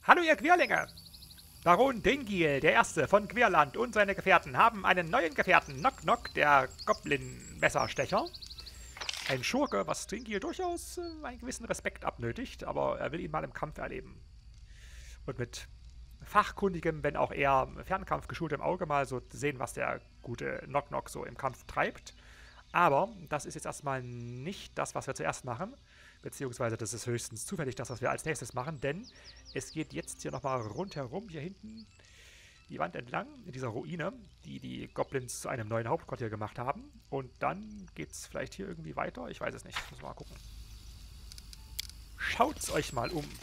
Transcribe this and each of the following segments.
Hallo ihr Querlinge! Baron Dringil, der Erste von Querland und seine Gefährten haben einen neuen Gefährten, Knock Knock, der Goblin-Messerstecher. Ein Schurke, was Dringil durchaus einen gewissen Respekt abnötigt, aber er will ihn mal im Kampf erleben. Und mit fachkundigem, wenn auch eher Fernkampf geschultem Auge mal so sehen, was der gute Knock Knock so im Kampf treibt. Aber das ist jetzt erstmal nicht das, was wir zuerst machen. Beziehungsweise das ist höchstens zufällig das, was wir als nächstes machen. Denn es geht jetzt hier nochmal rundherum, hier hinten die Wand entlang, in dieser Ruine, die die Goblins zu einem neuen Hauptquartier gemacht haben. Und dann geht es vielleicht hier irgendwie weiter. Ich weiß es nicht. Muss mal gucken. Schaut's euch mal um.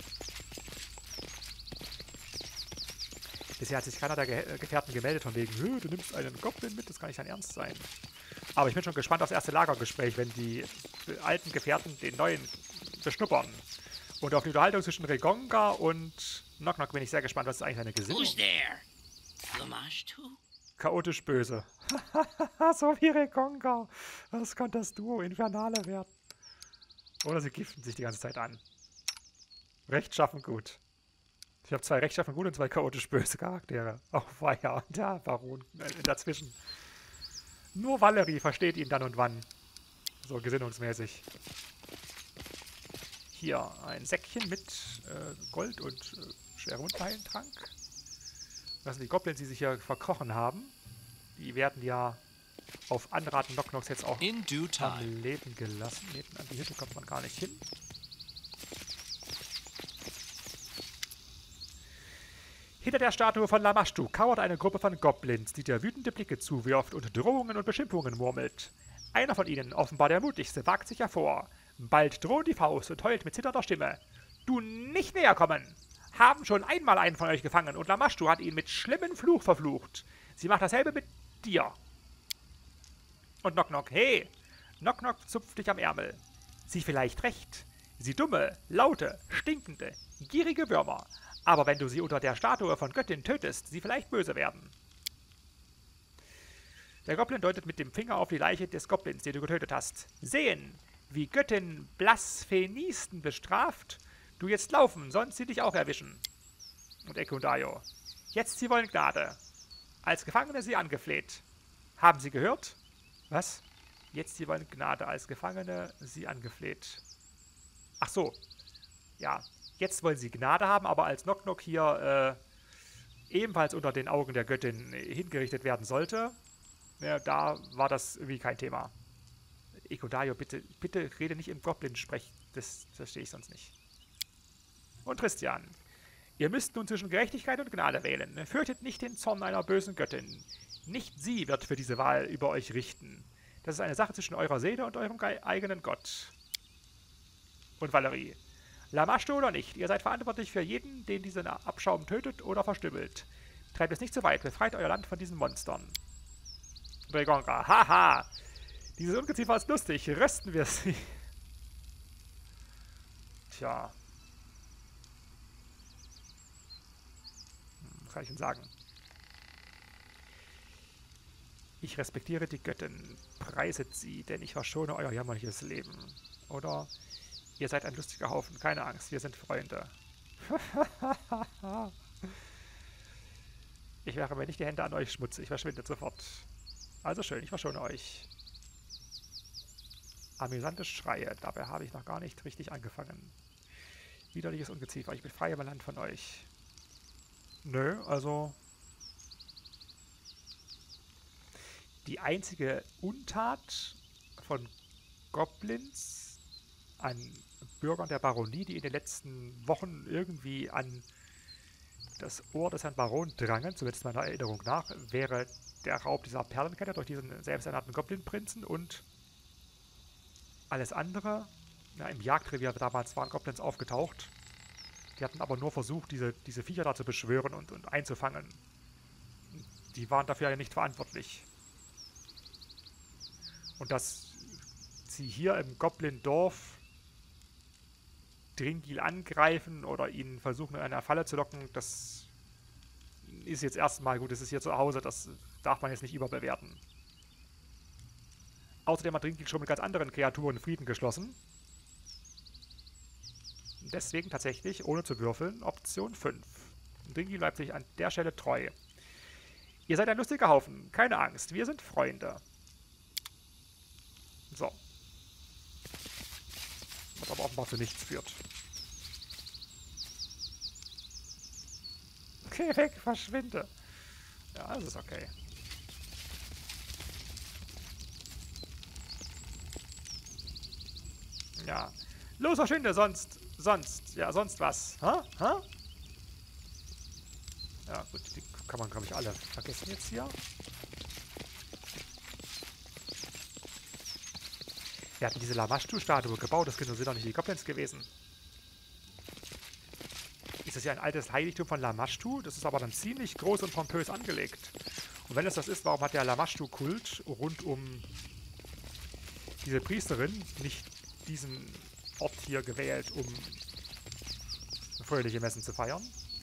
Bisher hat sich keiner der Gefährten gemeldet von wegen, du nimmst einen Goblin mit, das kann nicht dein Ernst sein. Aber ich bin schon gespannt aufs erste Lagergespräch, wenn die alten Gefährten den neuen beschnuppern. Und auf die Unterhaltung zwischen Regonga und Knock Knock bin ich sehr gespannt, was ist eigentlich seine Gesinnung. Who's there? Lamashtu? Chaotisch böse. So wie Regonga. Das kann das Duo Infernale werden. Oder sie giften sich die ganze Zeit an. Rechtschaffen gut. Ich habe 2 rechtschaffen gut und 2 chaotisch böse Charaktere. Oh, weia. Und der Baron dazwischen. Nur Valerie versteht ihn dann und wann. So gesinnungsmäßig. Hier ein Säckchen mit Gold und Schwerwundheilentrank. Das sind die Goblins, die sich hier verkrochen haben. Die werden ja auf Anraten Knock Knocks jetzt auch am Leben gelassen. An die Hütte kommt man gar nicht hin. Hinter der Statue von Lamashtu kauert eine Gruppe von Goblins, die dir wütende Blicke zuwirft und Drohungen und Beschimpfungen murmelt. Einer von ihnen, offenbar der mutigste, wagt sich hervor. Bald droht die Faust und heult mit zitternder Stimme. Du nicht näher kommen! Haben schon einmal einen von euch gefangen und Lamashtu hat ihn mit schlimmen Fluch verflucht. Sie macht dasselbe mit dir. Und Knock Knock, hey! Knock Knock zupft dich am Ärmel. Sie vielleicht recht. Sie dumme, laute, stinkende, gierige Würmer. Aber wenn du sie unter der Statue von Göttin tötest, sie vielleicht böse werden. Der Goblin deutet mit dem Finger auf die Leiche des Goblins, den du getötet hast. Sehen, wie Göttin Blasphemisten bestraft. Du jetzt laufen, sonst sie dich auch erwischen. Und Ekundayo. Jetzt sie wollen Gnade. Als Gefangene sie angefleht. Haben sie gehört? Was? Jetzt sie wollen Gnade. Als Gefangene sie angefleht. Ach so. Ja. Jetzt wollen sie Gnade haben, aber als Knock Knock hier ebenfalls unter den Augen der Göttin hingerichtet werden sollte, da war das irgendwie kein Thema. Ekundayo, bitte rede nicht im Goblin-Sprech, das verstehe ich sonst nicht. Und Tristian, ihr müsst nun zwischen Gerechtigkeit und Gnade wählen. Fürchtet nicht den Zorn einer bösen Göttin. Nicht sie wird für diese Wahl über euch richten. Das ist eine Sache zwischen eurer Seele und eurem eigenen Gott. Und Valerie, Lamashtu oder nicht, ihr seid verantwortlich für jeden, den diesen Abschaum tötet oder verstümmelt. Treibt es nicht zu weit, befreit euer Land von diesen Monstern. Regonga, haha! Dieses Ungeziefer ist lustig, rösten wir sie. Tja. Was kann ich denn sagen? Ich respektiere die Göttin, preiset sie, denn ich verschone euer jämmerliches Leben. Oder... Ihr seid ein lustiger Haufen, keine Angst, wir sind Freunde. Ich wäre mir nicht die Hände an euch schmutzig, verschwindet sofort. Also schön, ich verschone euch. Amüsante Schreie, dabei habe ich noch gar nicht richtig angefangen. Widerliches Ungeziefer, ich befreie mein Land von euch. Nö, also... Die einzige Untat von Goblins an Bürgern der Baronie, die in den letzten Wochen irgendwie an das Ohr des Herrn Baron drangen, zumindest meiner Erinnerung nach, wäre der Raub dieser Perlenkette durch diesen selbsternannten Goblin-Prinzen und alles andere. Ja, im Jagdrevier damals waren Goblins aufgetaucht. Die hatten aber nur versucht, diese Viecher da zu beschwören und einzufangen. Die waren dafür ja nicht verantwortlich. Und dass sie hier im Goblin-Dorf Dringil angreifen oder ihn versuchen, in eine Falle zu locken, das ist jetzt erstmal gut. Das ist hier zu Hause, das darf man jetzt nicht überbewerten. Außerdem hat Dringil schon mit ganz anderen Kreaturen Frieden geschlossen. Deswegen tatsächlich, ohne zu würfeln, Option 5. Dringi bleibt sich an der Stelle treu. Ihr seid ein lustiger Haufen. Keine Angst, wir sind Freunde. So. Was aber offenbar zu nichts führt. Geh weg, verschwinde. Ja, das ist okay. Ja. Los, verschwinde, sonst was. Hä? Hä? Ja, gut, die kann man, glaube ich, alle vergessen jetzt hier. Wir hatten diese Lamashtu-Statue gebaut, das sind doch nicht die Goblins gewesen. Ist das ja ein altes Heiligtum von Lamashtu? Das ist aber dann ziemlich groß und pompös angelegt. Und wenn es das ist, warum hat der Lamashtu-Kult rund um diese Priesterin nicht diesen Ort hier gewählt, um fröhliche Messen zu feiern?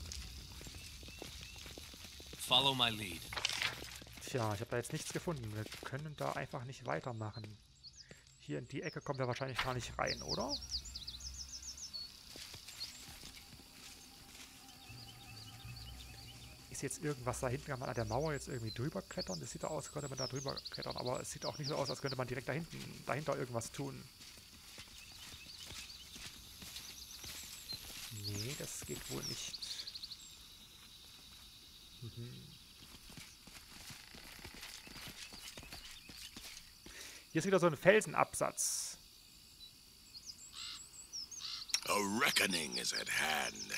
Follow my lead. Tja, ich habe da jetzt nichts gefunden. Wir können da einfach nicht weitermachen. Hier in die Ecke kommen wir wahrscheinlich gar nicht rein, oder? Ist jetzt irgendwas da hinten? Kann man an der Mauer jetzt irgendwie drüber klettern? Das sieht so aus, als könnte man da drüber klettern. Aber es sieht auch nicht so aus, als könnte man direkt dahinter irgendwas tun. Nee, das geht wohl nicht. Hier ist wieder so ein Felsenabsatz. A reckoning is at hand.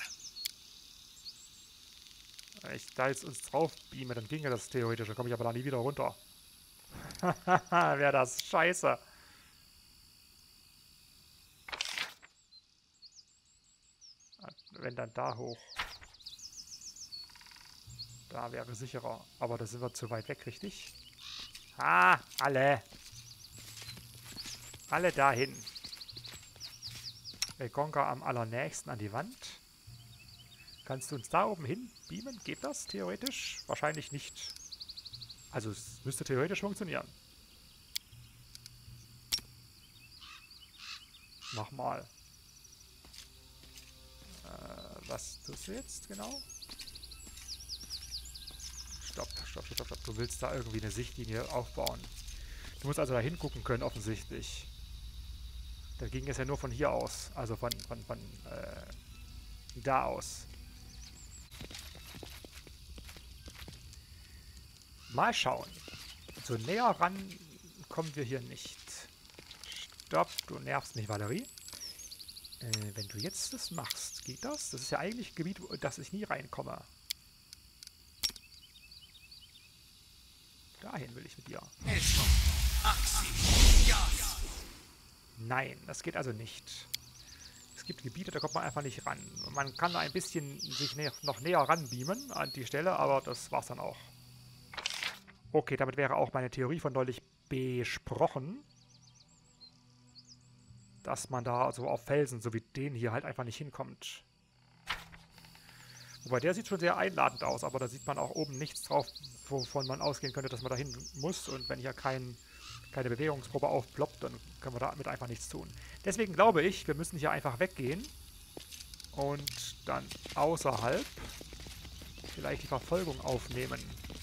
Wenn ich da jetzt uns drauf beame, dann ginge das theoretisch. Dann komme ich aber da nie wieder runter. Hahaha, wäre das scheiße. Wenn dann da hoch. Da wäre sicherer. Aber da sind wir zu weit weg, richtig? Ah, alle. Alle dahin. Gonga am allernächsten an die Wand. Kannst du uns da oben hin beamen? Geht das theoretisch? Wahrscheinlich nicht. Also es müsste theoretisch funktionieren. Mach mal. Was tust du jetzt genau? Stopp. Du willst da irgendwie eine Sichtlinie aufbauen. Du musst also da hingucken können, offensichtlich. Da ging es ja nur von hier aus. Also von da aus. Mal schauen. So näher ran kommen wir hier nicht. Stopp, du nervst mich, Valerie. Wenn du jetzt das machst, geht das? Das ist ja eigentlich ein Gebiet, wo das ich nie reinkomme. Dahin will ich mit dir. Nein, das geht also nicht. Es gibt Gebiete, da kommt man einfach nicht ran. Man kann da ein bisschen sich noch näher ranbeamen an die Stelle, aber das war's dann auch. Okay, damit wäre auch meine Theorie von neulich besprochen. Dass man da so auf Felsen, so wie den hier, halt einfach nicht hinkommt. Wobei der sieht schon sehr einladend aus, aber da sieht man auch oben nichts drauf, wovon man ausgehen könnte, dass man da hin muss. Und wenn hier keine Bewegungsprobe aufploppt, dann können wir damit einfach nichts tun. Deswegen glaube ich, wir müssen hier einfach weggehen und dann außerhalb vielleicht die Verfolgung aufnehmen.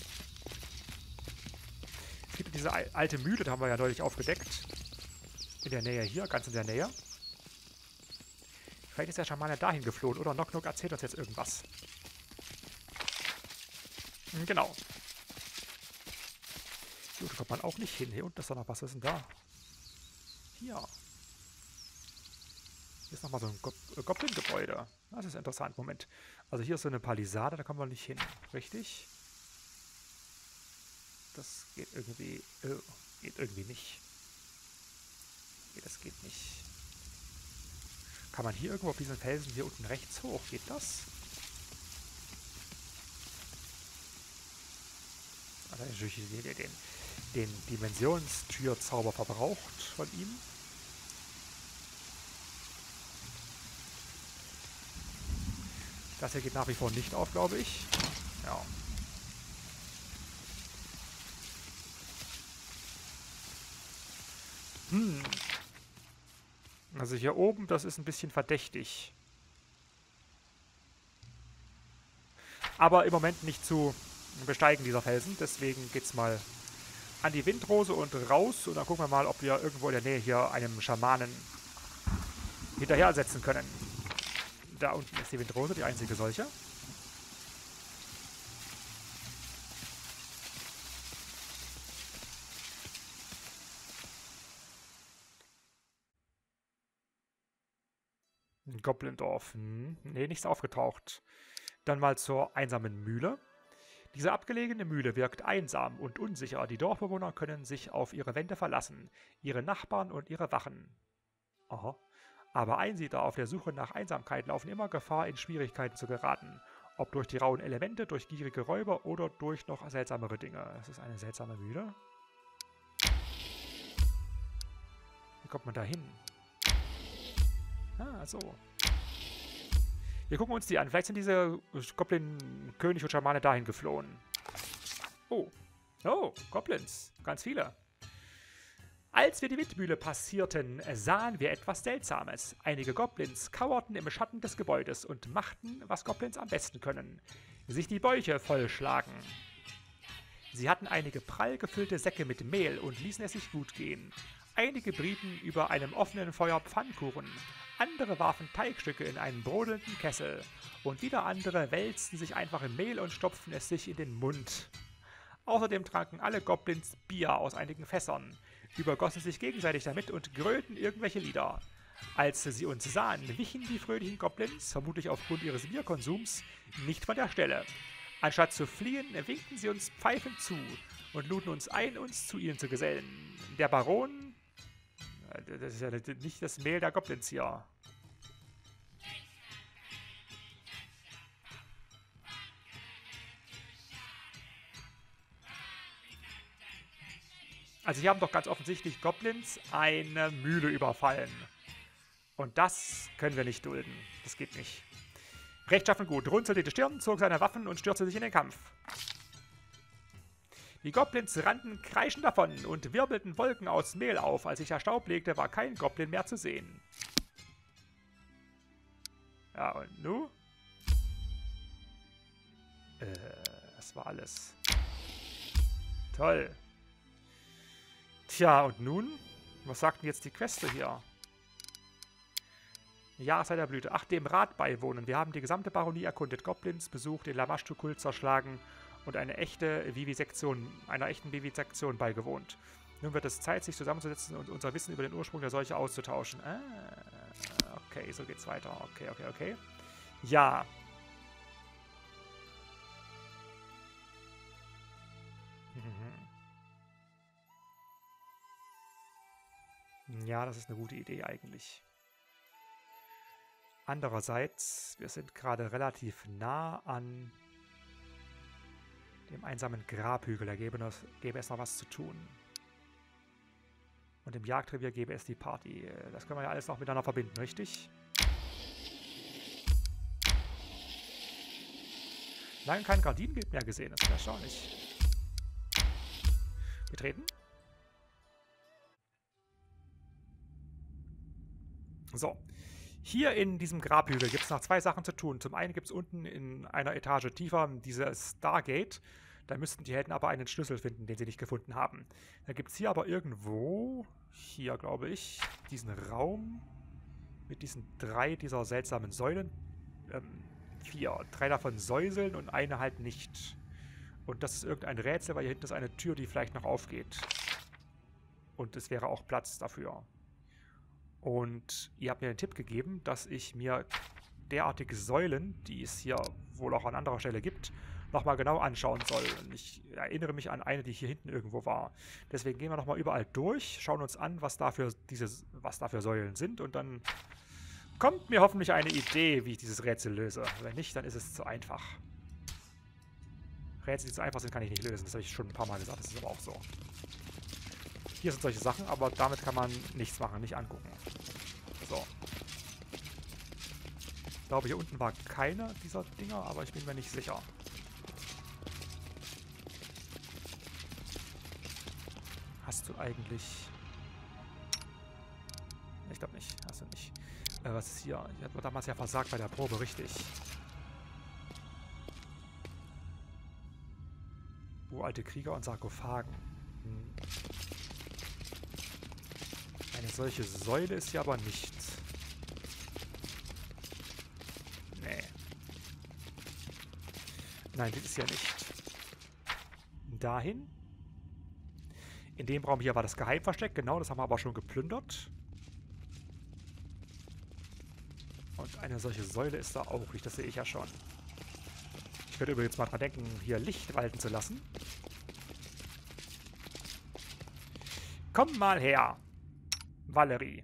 Es gibt diese alte Mühle, da haben wir ja neulich aufgedeckt. In der Nähe hier, ganz in der Nähe. Vielleicht ist der Schamane dahin geflohen, oder? Knock Knock erzählt uns jetzt irgendwas. Genau. Hier kommt man auch nicht hin. Hier unten ist da noch was. Was ist denn da? Hier. Hier ist nochmal so ein Goblin-Gebäude. Das ist interessant. Moment. Also hier ist so eine Palisade, da kommen wir nicht hin. Richtig? Das geht irgendwie... geht irgendwie nicht. Nee, das geht nicht. Kann man hier irgendwo auf diesen Felsen hier unten rechts hoch? Geht das? Also natürlich den Dimensionstürzauber verbraucht von ihm. Das hier geht nach wie vor nicht auf, glaube ich. Ja. Also hier oben, das ist ein bisschen verdächtig. Aber im Moment nicht zu besteigen, dieser Felsen. Deswegen geht's mal an die Windrose und raus. Und dann gucken wir mal, ob wir irgendwo in der Nähe hier einem Schamanen hinterher setzen können. Da unten ist die Windrose, die einzige solche. Goblindorf. Nee, nichts aufgetaucht. Dann mal zur einsamen Mühle. Diese abgelegene Mühle wirkt einsam und unsicher. Die Dorfbewohner können sich auf ihre Wände verlassen, ihre Nachbarn und ihre Wachen. Aha. Aber Einsiedler auf der Suche nach Einsamkeit laufen immer Gefahr, in Schwierigkeiten zu geraten. Ob durch die rauen Elemente, durch gierige Räuber oder durch noch seltsamere Dinge. Das ist eine seltsame Mühle. Wie kommt man da hin? Ah, so. Wir gucken uns die an. Vielleicht sind diese Goblin-König und Schamane dahin geflohen. Oh. Oh, Goblins. Ganz viele. Als wir die Windmühle passierten, sahen wir etwas Seltsames. Einige Goblins kauerten im Schatten des Gebäudes und machten, was Goblins am besten können. Sich die Bäuche vollschlagen. Sie hatten einige prall gefüllte Säcke mit Mehl und ließen es sich gut gehen. Einige brieten über einem offenen Feuer Pfannkuchen. Andere warfen Teigstücke in einen brodelnden Kessel. Und wieder andere wälzten sich einfach im Mehl und stopften es sich in den Mund. Außerdem tranken alle Goblins Bier aus einigen Fässern, übergossen sich gegenseitig damit und grölten irgendwelche Lieder. Als sie uns sahen, wichen die fröhlichen Goblins, vermutlich aufgrund ihres Bierkonsums, nicht von der Stelle. Anstatt zu fliehen, winkten sie uns pfeifend zu und luden uns ein, uns zu ihnen zu gesellen. Der Baron... Das ist ja nicht das Mehl der Goblins hier. Also hier haben doch ganz offensichtlich Goblins eine Mühle überfallen. Und das können wir nicht dulden. Das geht nicht. Rechtschaffen gut, runzelte die Stirn, zog seine Waffen und stürzte sich in den Kampf. Die Goblins rannten kreischend davon und wirbelten Wolken aus Mehl auf. Als sich der Staub legte, war kein Goblin mehr zu sehen. Ja, und nu? Das war alles. Toll. Tja, und nun? Was sagt denn jetzt die Queste hier? Jahreszeit der Blüte. Ach, dem Rat beiwohnen. Wir haben die gesamte Baronie erkundet, Goblins besucht, den Lamashtu-Kult zerschlagen und einer echten Vivisektion beigewohnt. Nun wird es Zeit, sich zusammenzusetzen und unser Wissen über den Ursprung der Seuche auszutauschen. Ah, okay, so geht's weiter. Okay. Ja. Ja, das ist eine gute Idee eigentlich. Andererseits, wir sind gerade relativ nah an dem einsamen Grabhügel. Da gäbe es noch was zu tun. Und im Jagdrevier gäbe es die Party. Das können wir ja alles noch miteinander verbinden, richtig? Lange kein Gardinenbild mehr gesehen. Das ist erstaunlich. Betreten. So. Hier in diesem Grabhügel gibt es noch zwei Sachen zu tun. Zum einen gibt es unten in einer Etage tiefer dieses Stargate. Da müssten die Helden aber einen Schlüssel finden, den sie nicht gefunden haben. Da gibt es hier aber irgendwo, hier glaube ich, diesen Raum mit diesen drei dieser seltsamen Säulen. 4. 3 davon säuseln und eine halt nicht. Und das ist irgendein Rätsel, weil hier hinten ist eine Tür, die vielleicht noch aufgeht. Und es wäre auch Platz dafür. Und ihr habt mir den Tipp gegeben, dass ich mir derartige Säulen, die es hier wohl auch an anderer Stelle gibt, nochmal genau anschauen soll. Und ich erinnere mich an eine, die hier hinten irgendwo war. Deswegen gehen wir nochmal überall durch, schauen uns an, was da für Säulen sind. Und dann kommt mir hoffentlich eine Idee, wie ich dieses Rätsel löse. Wenn nicht, dann ist es zu einfach. Rätsel, die zu einfach sind, kann ich nicht lösen. Das habe ich schon ein paar Mal gesagt. Das ist aber auch so. Hier sind solche Sachen, aber damit kann man nichts machen, nicht angucken. So. Ich glaube, hier unten war keine dieser Dinger, aber ich bin mir nicht sicher. Hast du eigentlich... Ich glaube nicht. Hast du nicht. Was ist hier? Ich hatte damals ja versagt bei der Probe, richtig. Uralte Krieger und Sarkophagen. Hm. Eine solche Säule ist hier aber nicht. Nee. Nein, das ist ja nicht. Dahin. In dem Raum hier war das Geheimversteck. Genau, das haben wir aber schon geplündert. Und eine solche Säule ist da auch nicht. Das sehe ich ja schon. Ich würde übrigens mal dran denken, hier Licht walten zu lassen. Komm mal her, Valerie.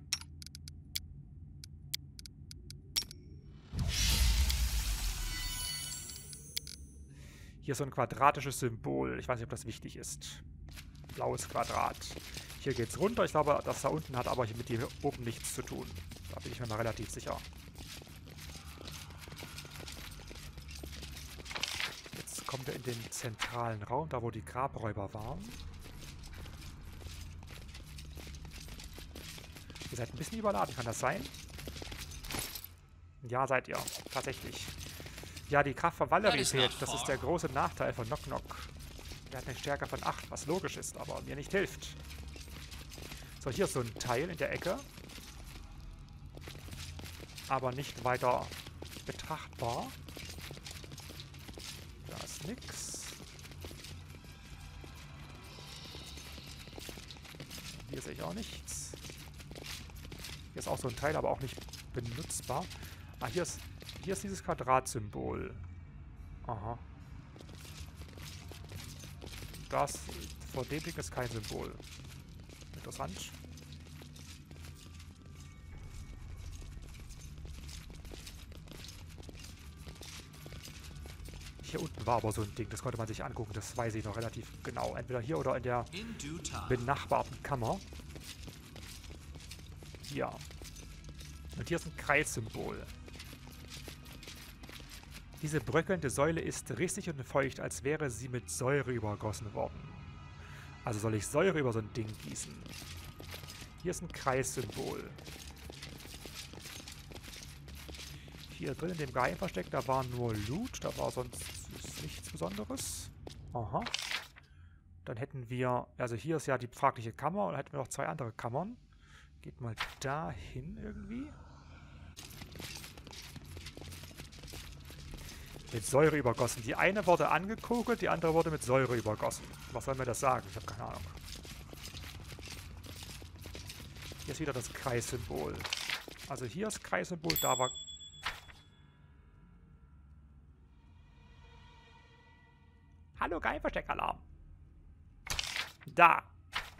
Hier ist so ein quadratisches Symbol. Ich weiß nicht, ob das wichtig ist. Blaues Quadrat. Hier geht's runter. Ich glaube, das da unten hat aber mit hier oben nichts zu tun. Da bin ich mir mal relativ sicher. Jetzt kommen wir in den zentralen Raum, da wo die Grabräuber waren. Ihr seid ein bisschen überladen, kann das sein? Ja, seid ihr. Tatsächlich. Ja, die Kraft von Valerie fehlt. Das ist der große Nachteil von Knock Knock. Er hat eine Stärke von 8, was logisch ist, aber mir nicht hilft. So, hier ist so ein Teil in der Ecke. Aber nicht weiter betrachtbar. Da ist nix. Hier sehe ich auch nichts. Hier ist auch so ein Teil, aber auch nicht benutzbar. Ah, hier ist dieses Quadratsymbol. Aha. Das vor dem Ding ist kein Symbol. Interessant. Hier unten war aber so ein Ding, das konnte man sich angucken, das weiß ich noch relativ genau. Entweder hier oder in der benachbarten Kammer. Hier. Und hier ist ein Kreissymbol. Diese bröckelnde Säule ist rissig und feucht, als wäre sie mit Säure übergossen worden. Also soll ich Säure über so ein Ding gießen. Hier ist ein Kreissymbol. Hier drin in dem Geheimversteck, da war nur Loot, da war sonst nichts Besonderes. Aha. Dann hätten wir, also hier ist ja die fragliche Kammer und dann hätten wir noch 2 andere Kammern. Geht mal dahin irgendwie. Mit Säure übergossen. Die eine wurde angekokelt, die andere wurde mit Säure übergossen. Was soll mir das sagen? Ich habe keine Ahnung. Hier ist wieder das Kreissymbol. Also hier ist Kreissymbol, da war... Hallo, Geheimversteckalarm. Da.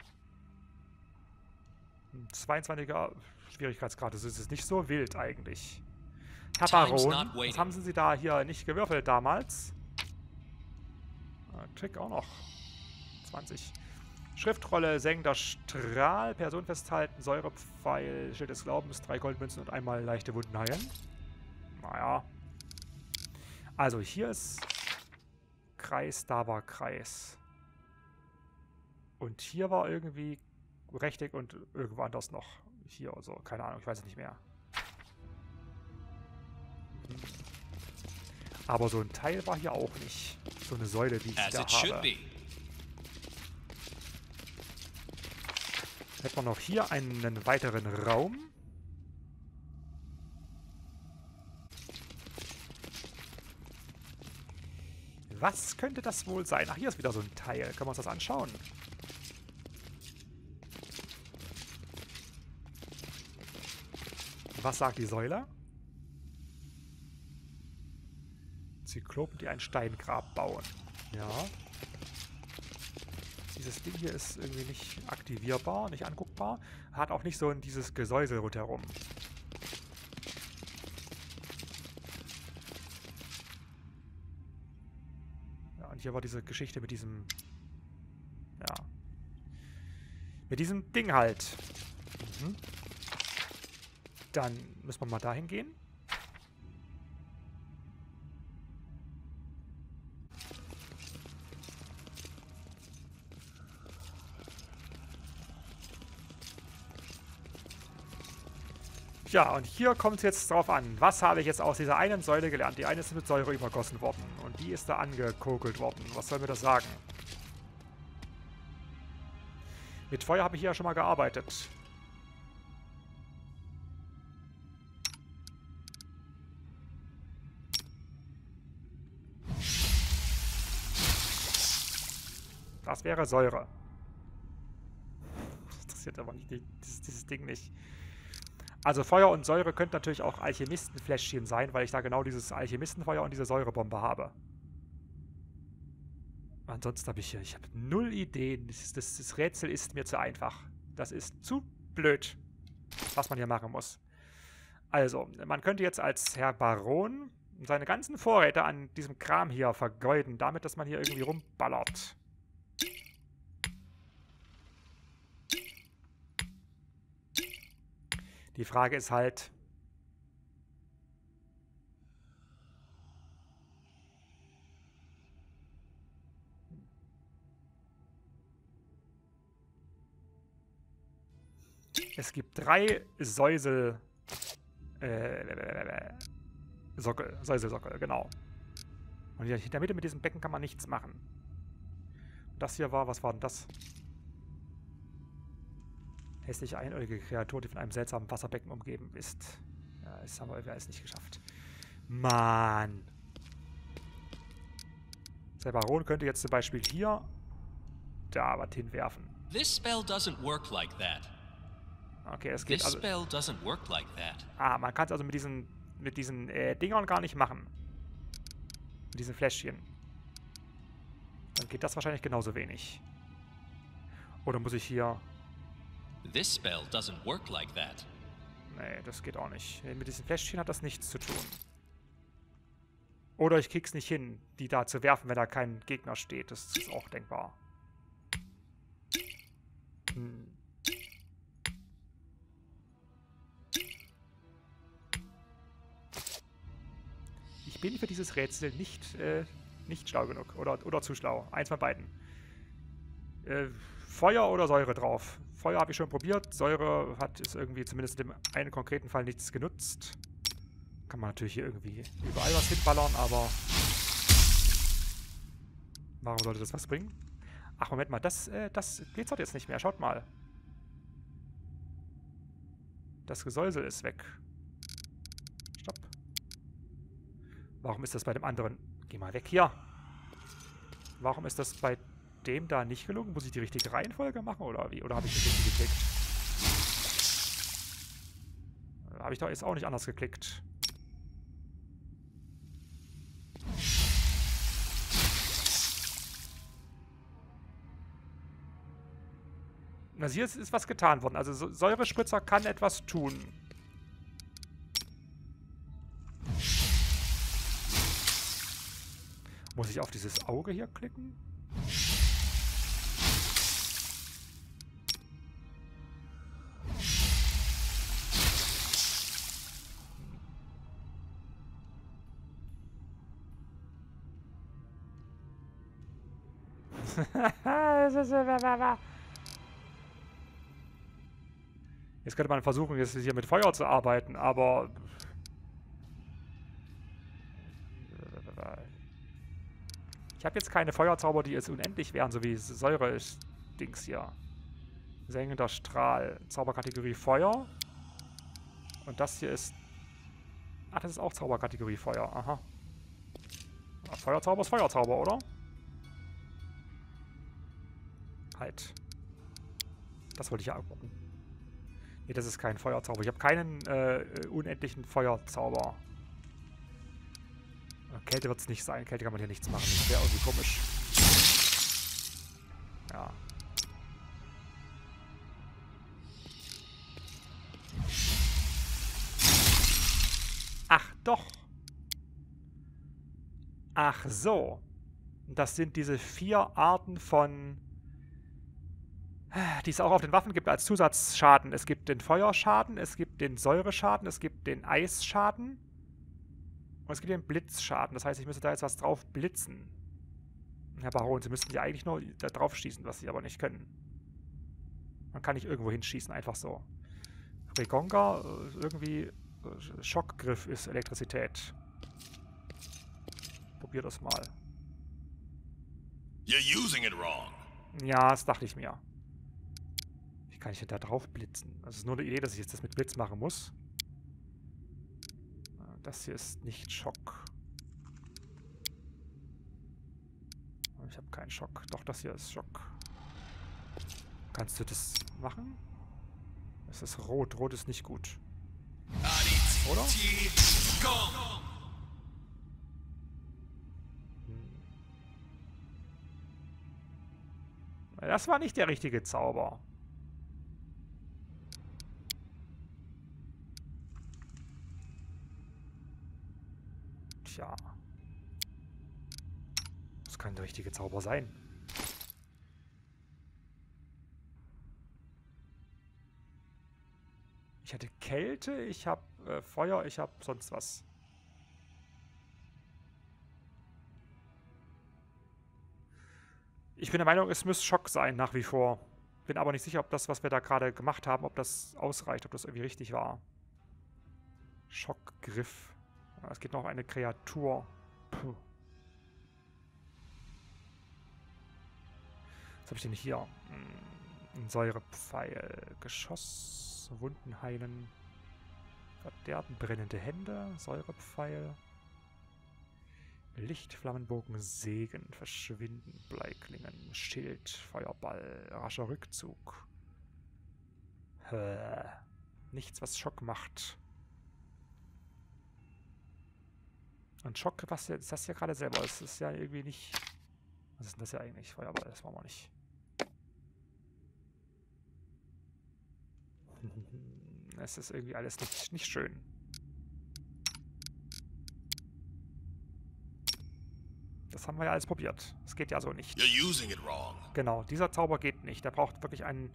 22er Schwierigkeitsgrad. Das ist nicht so wild eigentlich. Taparon. Was haben sie da hier nicht gewürfelt damals? Trick auch noch. 20. Schriftrolle, sengender Strahl, Person festhalten, Säurepfeil, Schild des Glaubens, 3 Goldmünzen und einmal leichte Wunden heilen. Naja. Also hier ist Kreis, da war Kreis. Und hier war irgendwie Rechteck und irgendwo anders noch. Hier oder so, keine Ahnung, ich weiß es nicht mehr. Aber so ein Teil war hier auch nicht. So eine Säule, wie ich da habe. Hätten wir noch hier einen weiteren Raum. Was könnte das wohl sein? Ach, hier ist wieder so ein Teil. Können wir uns das anschauen? Was sagt die Säule? Zyklopen, die ein Steingrab bauen. Ja. Dieses Ding hier ist irgendwie nicht aktivierbar, nicht anguckbar. Hat auch nicht so dieses Gesäusel rundherum. Ja, und hier war diese Geschichte mit diesem... Ja. Mit diesem Ding halt. Mhm. Dann müssen wir mal dahin gehen. Ja, und hier kommt es jetzt drauf an. Was habe ich jetzt aus dieser einen Säule gelernt? Die eine ist mit Säure übergossen worden. Und die ist da angekokelt worden. Was soll mir das sagen? Mit Feuer habe ich hier ja schon mal gearbeitet. Das wäre Säure. Das interessiert aber nicht, dieses Ding nicht. Also Feuer und Säure könnten natürlich auch Alchemistenfläschchen sein, weil ich da genau dieses Alchemistenfeuer und diese Säurebombe habe. Ansonsten habe ich habe 0 Ideen. Das Rätsel ist mir zu einfach. Das ist zu blöd, was man hier machen muss. Also, man könnte jetzt als Herr Baron seine ganzen Vorräte an diesem Kram hier vergeuden, damit, dass man hier irgendwie rumballert. Die Frage ist halt, es gibt 3 Säuselsockel, genau. Und hier in der Mitte mit diesem Becken kann man nichts machen. Das hier war, was war denn das? Hässliche einäugige Kreatur, die von einem seltsamen Wasserbecken umgeben ist. Ja, das haben wir irgendwie alles nicht geschafft. Mann. Der Baron könnte jetzt zum Beispiel hier da was hinwerfen. This spell doesn't work like that. Okay, es geht This also... spell doesn't work like that. Ah, man kann es also mit diesen Dingern gar nicht machen. Mit diesen Fläschchen. Dann geht das wahrscheinlich genauso wenig. Oder muss ich hier... This spell doesn't work like that. Nee, das geht auch nicht. Mit diesen Fläschchen hat das nichts zu tun. Oder ich krieg's nicht hin, die da zu werfen, wenn da kein Gegner steht. Das ist auch denkbar. Hm. Ich bin für dieses Rätsel nicht schlau genug. Oder zu schlau. Eins von beiden. Feuer oder Säure drauf. Feuer habe ich schon probiert. Säure ist irgendwie zumindest in dem einen konkreten Fall nichts genutzt. Kann man natürlich hier irgendwie überall was hinballern, aber... Warum sollte das was bringen? Ach, Moment mal. Das glitzert jetzt nicht mehr. Schaut mal. Das Gesäusel ist weg. Stopp. Warum ist das bei dem anderen... Geh mal weg hier. Warum ist das bei dem da nicht gelungen? Muss ich die richtige Reihenfolge machen oder wie? Oder habe ich das richtig geklickt? Habe ich doch jetzt auch nicht anders geklickt. Also hier ist was getan worden. Also Säurespritzer kann etwas tun. Muss ich auf dieses Auge hier klicken? Jetzt könnte man versuchen, jetzt hier mit Feuer zu arbeiten, aber... Ich habe jetzt keine Feuerzauber, die jetzt unendlich wären, so wie Säure-Dings hier. Sengender Strahl. Zauberkategorie Feuer. Und das hier ist... Ach, das ist auch Zauberkategorie Feuer. Aha. Feuerzauber ist Feuerzauber, oder? Halt. Das wollte ich ja gucken. Nee, das ist kein Feuerzauber. Ich habe keinen unendlichen Feuerzauber. Kälte wird es nicht sein. Kälte kann man hier nichts machen. Das wäre irgendwie komisch. Ja. Ach doch. Ach so. Das sind diese 4 Arten von... die es auch auf den Waffen gibt als Zusatzschaden. Es gibt den Feuerschaden, es gibt den Säureschaden, es gibt den Eisschaden und es gibt den Blitzschaden. Das heißt, ich müsste da jetzt was drauf blitzen. Herr Baron, Sie müssten ja eigentlich nur da drauf schießen, was Sie aber nicht können. Man kann nicht irgendwo hinschießen, einfach so. Regonga, irgendwie Schockgriff ist Elektrizität. Probier das mal. You're using it wrong. Ja, das dachte ich mir. kann ich denn da drauf blitzen? Das ist nur eine Idee, dass ich jetzt das mit Blitz machen muss. Das hier ist nicht Schock. Ich habe keinen Schock. Doch, das hier ist Schock. Kannst du das machen? Es ist rot. Rot ist nicht gut. Oder? Das war nicht der richtige Zauber. Tja. Das kann der richtige Zauber sein. Ich hatte Kälte, ich habe Feuer, ich habe sonst was. Ich bin der Meinung, es muss Schock sein, nach wie vor. Bin aber nicht sicher, ob das, was wir da gerade gemacht haben, ob das ausreicht, ob das irgendwie richtig war. Schockgriff. Es geht noch eine Kreatur. Puh. Was habe ich denn hier? Ein Säurepfeil. Geschoss. Wunden heilen. Verderben. Brennende Hände. Säurepfeil. Licht, Flammenbogen, Segen, Verschwinden, Bleiklingen, Schild, Feuerball, rascher Rückzug. Nichts, was Schock macht. Und Schock, was ist das ja gerade selber? Es ist ja irgendwie nicht... Was ist denn das ja eigentlich? Feuerball, das wollen wir nicht. Es ist irgendwie alles nicht schön. Das haben wir ja alles probiert. Das geht ja so nicht. You're using it wrong. Genau, dieser Zauber geht nicht. Der braucht wirklich ein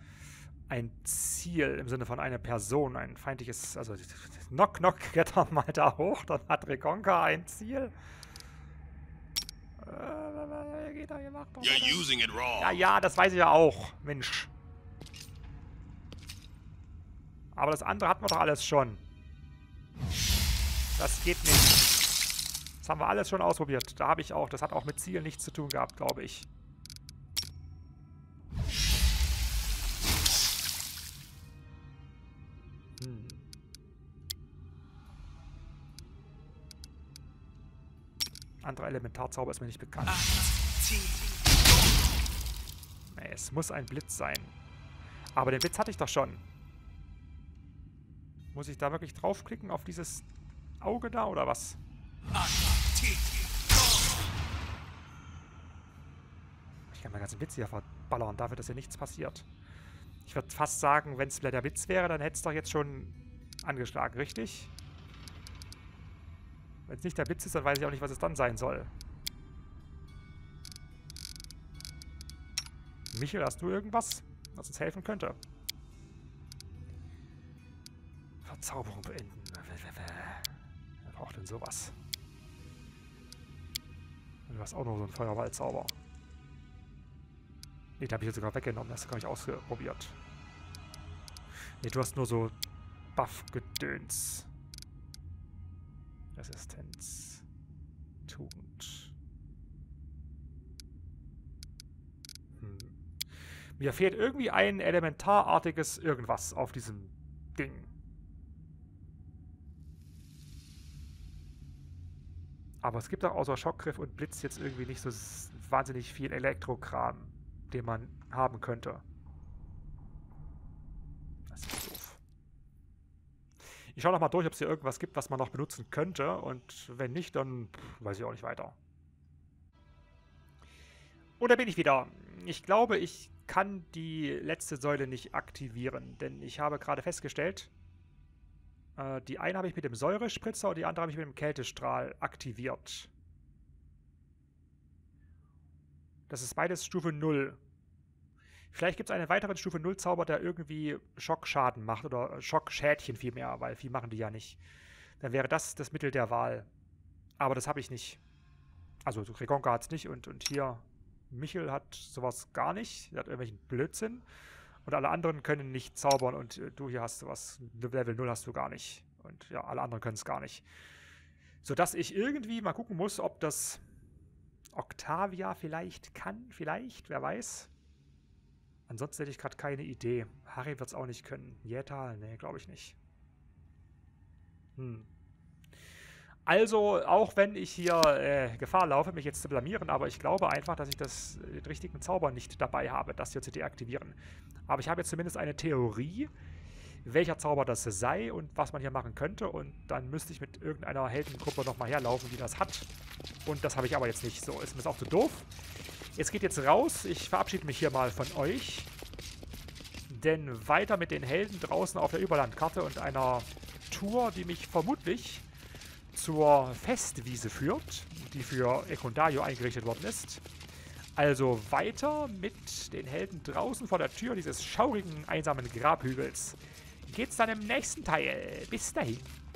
Ziel im Sinne von einer Person, ein feindliches, also Knock, geht er mal da hoch, dann hat Regonka ein Ziel. Geht er gemacht? You're using it wrong. Ja, das weiß ich ja auch, Mensch. Aber das andere hatten wir doch alles schon. Das geht nicht. Das haben wir alles schon ausprobiert. Da habe ich auch, das hat auch mit Zielen nichts zu tun gehabt, glaube ich. Anderer Elementarzauber ist mir nicht bekannt. Nee, es muss ein Blitz sein. Aber den Blitz hatte ich doch schon. Muss ich da wirklich draufklicken auf dieses Auge da oder was? Ich kann meinen ganzen Blitz hier verballern, dafür, dass hier nichts passiert. Ich würde fast sagen, wenn es wieder der Blitz wäre, dann hätte es doch jetzt schon angeschlagen, richtig? Wenn es nicht der Blitz ist, dann weiß ich auch nicht, was es dann sein soll. Michael, hast du irgendwas, was uns helfen könnte? Verzauberung beenden. Wer braucht denn sowas? Du hast auch noch so einen Feuerballzauber. Ne, den habe ich jetzt sogar weggenommen. Das hast du gar nicht ausprobiert. Ne, du hast nur so Buff-Gedöns. Resistenz. Tugend. Mir fehlt irgendwie ein elementarartiges irgendwas auf diesem Ding. Aber es gibt auch außer Schockgriff und Blitz jetzt irgendwie nicht so wahnsinnig viel Elektrokram, den man haben könnte. Das ist doof. Ich schaue nochmal durch, ob es hier irgendwas gibt, was man noch benutzen könnte. Und wenn nicht, dann weiß ich auch nicht weiter. Und da bin ich wieder. Ich glaube, ich kann die letzte Säule nicht aktivieren, denn ich habe gerade festgestellt, die eine habe ich mit dem Säurespritzer und die andere habe ich mit dem Kältestrahl aktiviert. Das ist beides Stufe 0. Vielleicht gibt es einen weiteren Stufe 0 Zauber, der irgendwie Schockschaden macht oder Schockschädchen vielmehr, weil viel machen die ja nicht. Dann wäre das das Mittel der Wahl. Aber das habe ich nicht. Also Regonka hat es nicht und hier Michel hat sowas gar nicht. Er hat irgendwelchen Blödsinn. Und alle anderen können nicht zaubern und du hier hast sowas. Level 0 hast du gar nicht. Und ja, alle anderen können es gar nicht. Sodass ich irgendwie mal gucken muss, ob das Octavia vielleicht kann. Vielleicht, wer weiß. Ansonsten hätte ich gerade keine Idee. Harry wird es auch nicht können. Jätal? Nee, glaube ich nicht. Also, auch wenn ich hier Gefahr laufe, mich jetzt zu blamieren, aber ich glaube einfach, dass ich den richtigen Zauber nicht dabei habe, das hier zu deaktivieren. Aber ich habe jetzt zumindest eine Theorie, welcher Zauber das sei und was man hier machen könnte. Und dann müsste ich mit irgendeiner Heldengruppe nochmal herlaufen, die das hat. Und das habe ich aber jetzt nicht. So, ist mir das auch zu doof. Es geht jetzt raus. Ich verabschiede mich hier mal von euch. Denn weiter mit den Helden draußen auf der Überlandkarte und einer Tour, die mich vermutlich zur Festwiese führt, die für Ekundayo eingerichtet worden ist. Also weiter mit den Helden draußen vor der Tür dieses schaurigen, einsamen Grabhügels. Geht's dann im nächsten Teil. Bis dahin.